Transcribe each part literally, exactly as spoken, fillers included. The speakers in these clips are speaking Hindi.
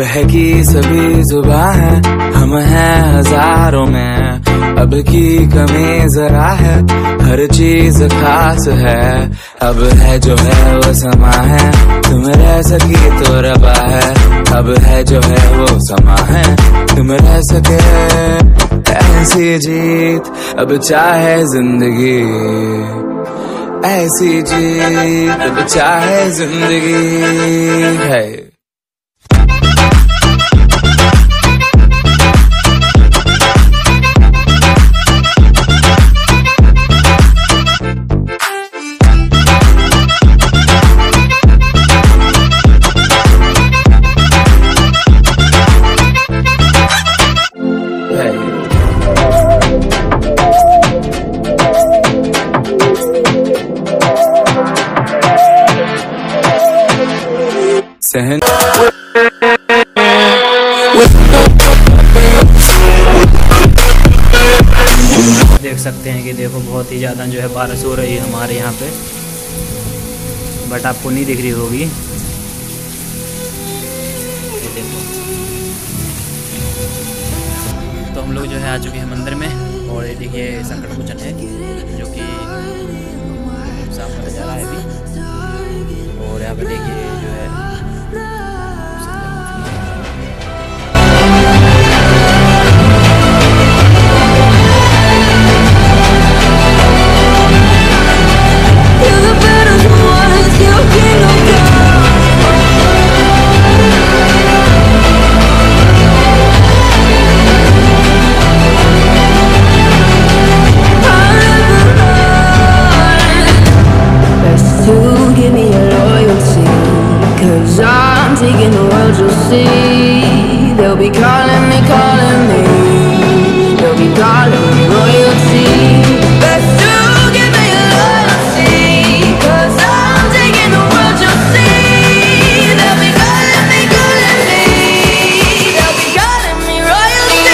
बहकी सभी जुबां है, हम हैं हजारों में, अब की कमी जरा है, हर चीज खास है। अब है जो है वो समा है, तुम रह सकी तो रबा है। अब है जो है वो समा है, तुम रह सके ऐसी जीत, अब चाहे जिंदगी ऐसी जीत, अब चाहे जिंदगी है। सहन देख सकते हैं कि देखो बहुत ही ज़्यादा जो है बारिश हो रही है हमारे यहाँ पे, बट आपको नहीं दिख रही होगी। ये देखो, तो हम लोग जो है आ चुके हैं मंदिर में, और ये देखिए संकट मोचन है जो कि सामने नज़ारा है अभी। और यहाँ पे देखिए जो है taking the world, you'll see. They'll be calling me, calling me. They'll be calling me royalty. Best to give me loyalty, 'cause I'm taking the world, you'll see. They'll be calling me, calling me. They'll be calling me royalty.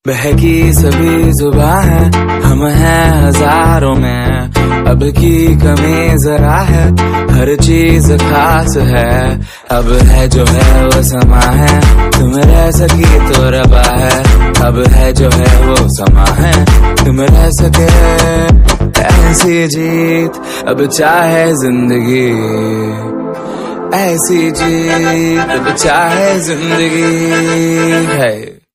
बहकी सभी जुबां है, हम हैं हजारों में। अब की कमी जरा है, हर चीज खास है। अब है जो है वो समा है, तुम रह सकी तो रबा है। अब है जो है वो समा है, तुम रह सके ऐसी जीत। अब चाहे जिंदगी ऐसी जीत, अब चाहे जिंदगी है।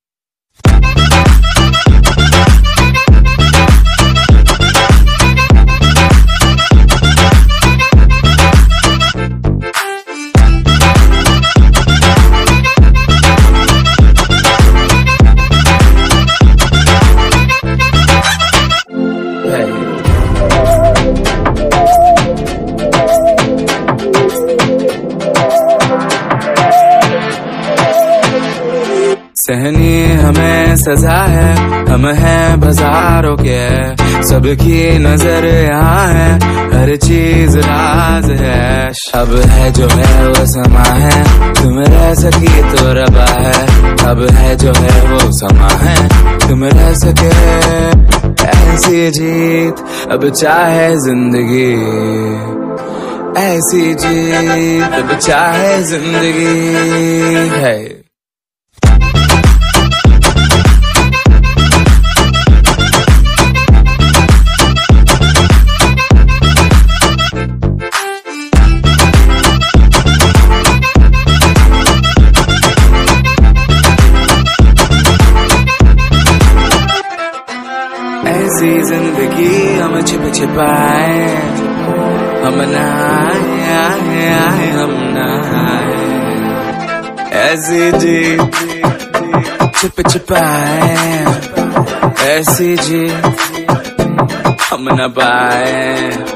सहनी हमें सजा है, हम हैं बाजारों के। सबकी नजर यहाँ है, हर चीज राज है। अब है जो है वो समा है, तुम रह सकी तो रबा है। अब है जो है वो समा है, तुम रह सके ऐसी जीत। अब चाहे जिंदगी ऐसी जीत, अब चाहे जिंदगी है। ऐसी जिंदगी हम छिप छिपाए, हम नहाए आए आए हम नहाए। ऐसी जी छिप छिपाए, ऐसी जी हम न पाए।